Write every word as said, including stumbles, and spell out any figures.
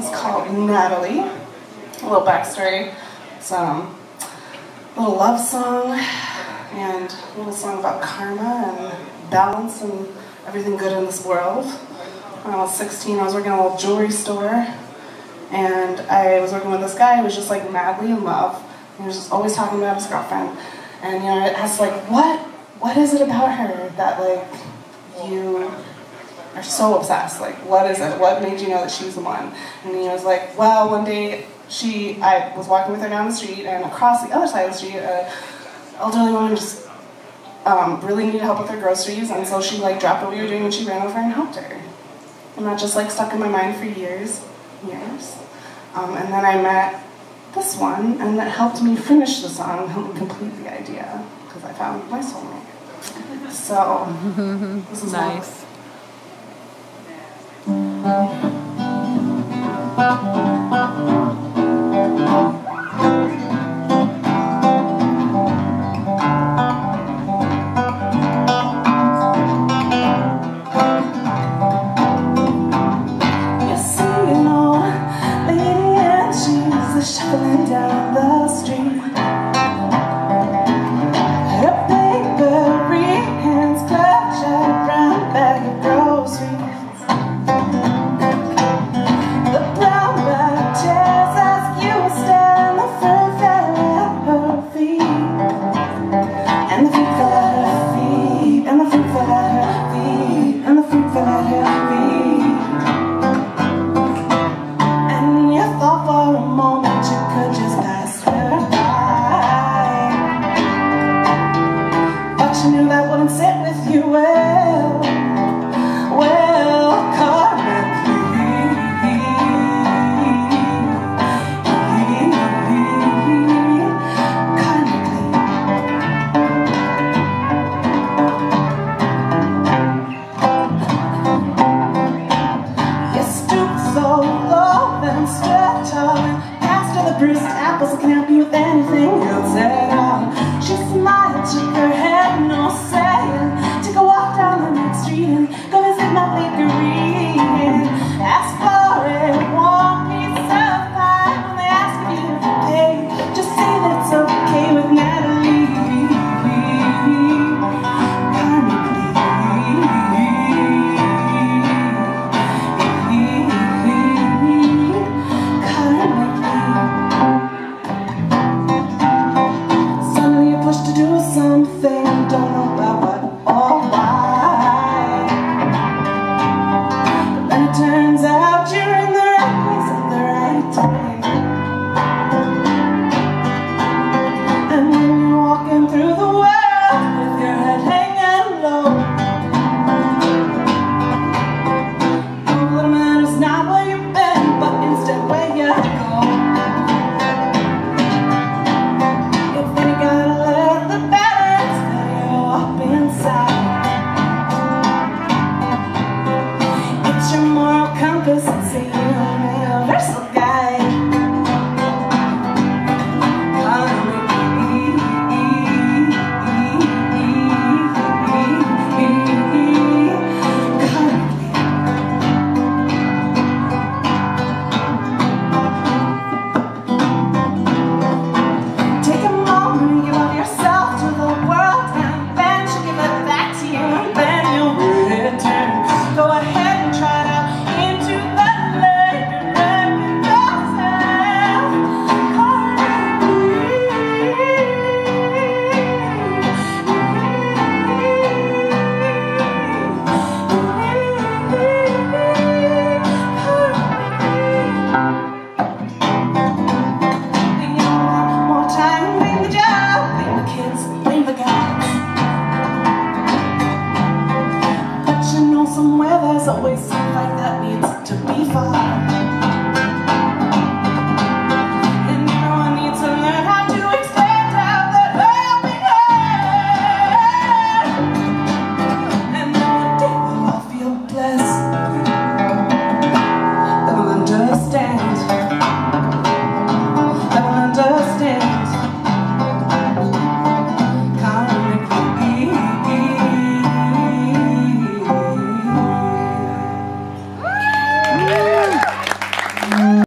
is called Natalie. A little backstory. It's um, a little love song and a little song about karma and balance and everything good in this world. When I was sixteen, I was working at a little jewelry store, and I was working with this guy who was just like madly in love. He was just always talking about his girlfriend, and you know, I asked like, what, what is it about her that like you are so obsessed? Like, what is it? What made you know that she's the one? And he was like, well, one day she, I was walking with her down the street, and across the other side of the street, an elderly woman just um, really needed help with her groceries, and so she like dropped what we were doing and she ran over and helped her. And that just like stuck in my mind for years, years. Um, and then I met this one, and that helped me finish the song, helped me complete the idea, because I found my soulmate. So, this is nice. Shuffling down the street, her papery hands clutch a brown bag of groceries. The brown bag tears as you stare, and the fruit fell at her feet, and the fruit fell at her feet, and the fruit fell at her feet, and the fruit fell at her feet. And you thought for a moment could just pass her by, but you knew that wouldn't sit with you well, well, currently. Currently. You stoop so low and stretch tall, the bruised apples can help you with anything else at all.